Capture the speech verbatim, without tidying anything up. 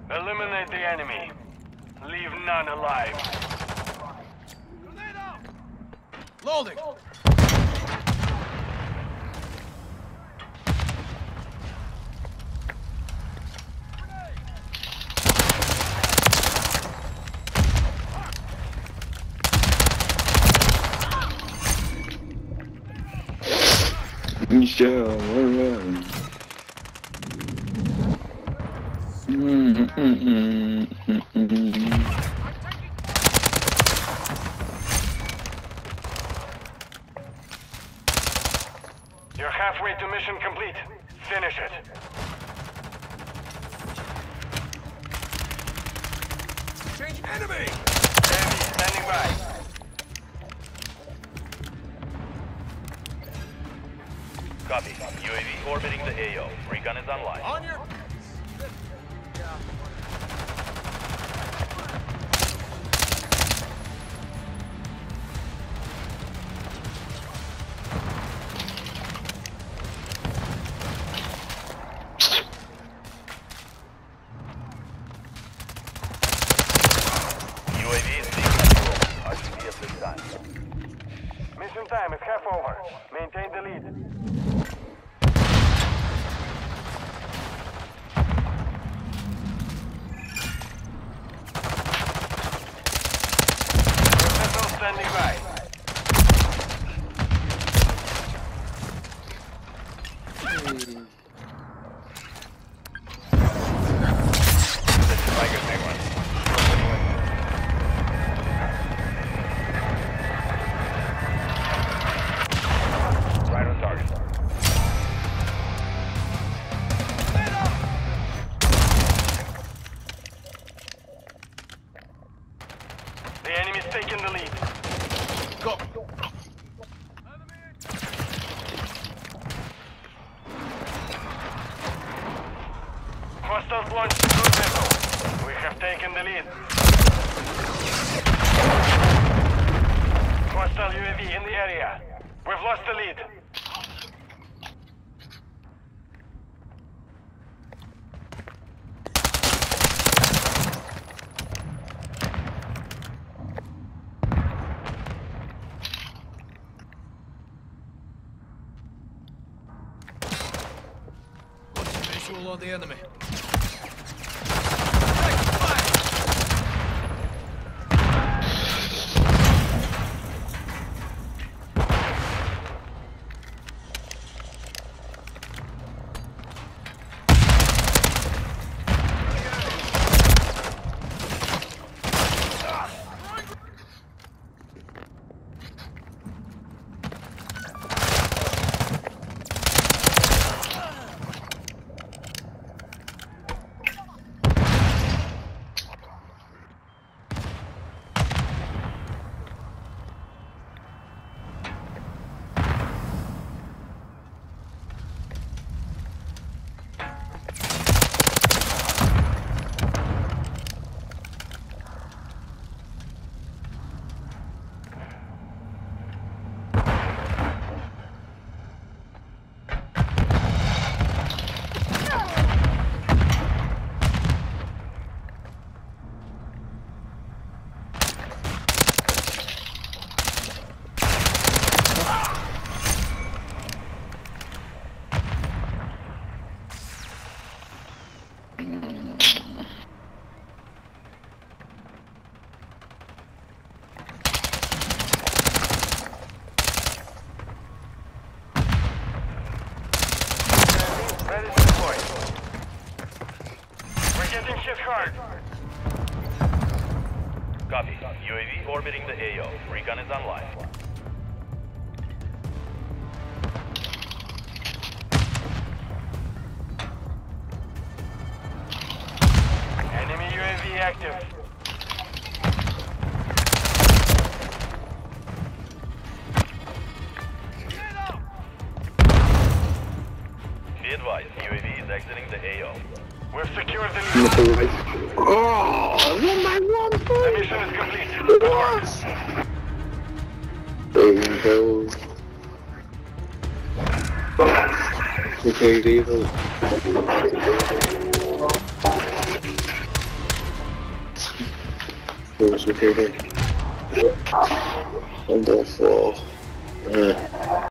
Eliminate the enemy. Leave none alive. Loading! Michelle, alright. You're halfway to mission complete. Finish it. Change enemy! Enemy standing by. Copy. U A V orbiting the A O. Recon is online. On your... U A V is being controlled. R C B at this time. Mission time is half over. Maintain the lead. Missile standing by. This is Tiger Tank one. Right on target. The enemy's taking the lead. Go! Hostiles launched cruise missile. We have taken the lead. Hostile U A V in the area. We've lost the lead. Visual on the enemy. Ready to deploy. We're getting hit hard. Copy. U A V orbiting the A O. Recon is online. Enemy U A V active. Be advised, U A V is exiting the A O. We've secured the lead. Oh, one by one, The mission is complete. Good work. There you go. Okay, David. Who's repeating? What the fuck? Uh.